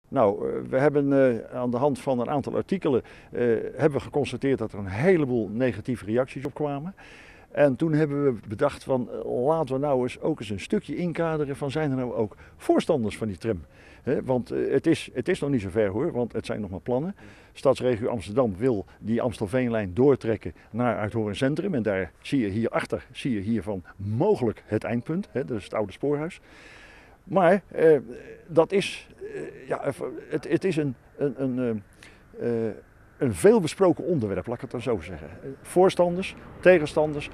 We hebben aan de hand van een aantal artikelen hebben we geconstateerd dat er een heleboel negatieve reacties op kwamen. En toen hebben we bedacht van laten we nou eens ook eens een stukje inkaderen van zijn er nou ook voorstanders van die tram. Want het is nog niet zo ver hoor, want het zijn nog maar plannen. Stadsregio Amsterdam wil die Amstelveenlijn doortrekken naar Uithoorn Centrum. En daar zie je hierachter, hiervan mogelijk het eindpunt, dat is het oude spoorhuis. Maar dat is, het is een veelbesproken onderwerp, laat ik het dan zo zeggen. Voorstanders, tegenstanders,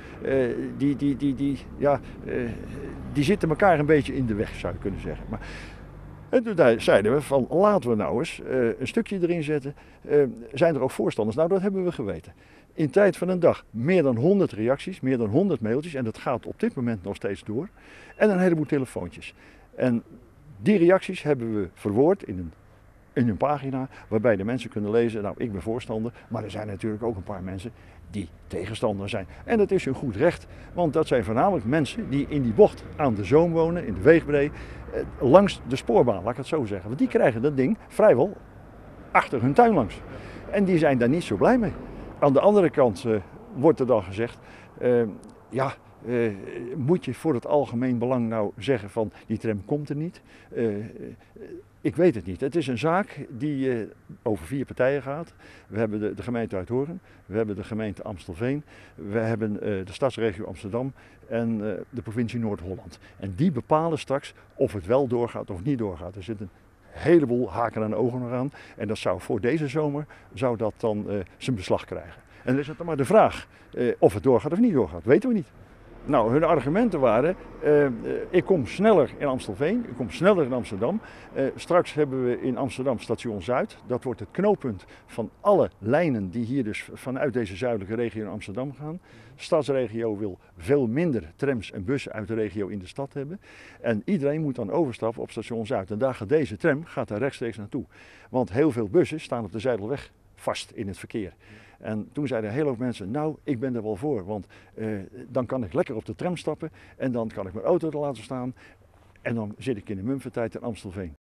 die zitten elkaar een beetje in de weg, zou je kunnen zeggen. En toen zeiden we van laten we nou eens een stukje erin zetten. Zijn er ook voorstanders? Nou, dat hebben we geweten. In tijd van een dag meer dan 100 reacties, meer dan 100 mailtjes en dat gaat op dit moment nog steeds door. En een heleboel telefoontjes. En die reacties hebben we verwoord in een pagina waarbij de mensen kunnen lezen, nou ik ben voorstander, maar er zijn natuurlijk ook een paar mensen die tegenstander zijn. En dat is hun goed recht, want dat zijn voornamelijk mensen die in die bocht aan de Zoom wonen, in de Weegbree, langs de spoorbaan, laat ik het zo zeggen. Want die krijgen dat ding vrijwel achter hun tuin langs. En die zijn daar niet zo blij mee. Aan de andere kant wordt er dan gezegd, moet je voor het algemeen belang nou zeggen van die tram komt er niet? Ik weet het niet. Het is een zaak die over 4 partijen gaat. We hebben de gemeente Uithoorn, we hebben de gemeente Amstelveen, we hebben de stadsregio Amsterdam en de provincie Noord-Holland. En die bepalen straks of het wel doorgaat of niet doorgaat. Er zit een heleboel haken en ogen nog aan en dat zou voor deze zomer dan zijn beslag krijgen. En dan is het dan maar de vraag of het doorgaat of niet doorgaat, weten we niet. Nou, hun argumenten waren, ik kom sneller in Amstelveen, ik kom sneller in Amsterdam. Straks hebben we in Amsterdam station Zuid. Dat wordt het knooppunt van alle lijnen die hier dus vanuit deze zuidelijke regio in Amsterdam gaan. De stadsregio wil veel minder trams en bussen uit de regio in de stad hebben. En iedereen moet dan overstappen op station Zuid. En daar gaat deze tram daar rechtstreeks naartoe. Want heel veel bussen staan op de Zijdelweg vast in het verkeer. En toen zeiden een hele hoop mensen, nou, ik ben er wel voor, want dan kan ik lekker op de tram stappen en dan kan ik mijn auto er laten staan en dan zit ik in de mumfertijd in Amstelveen.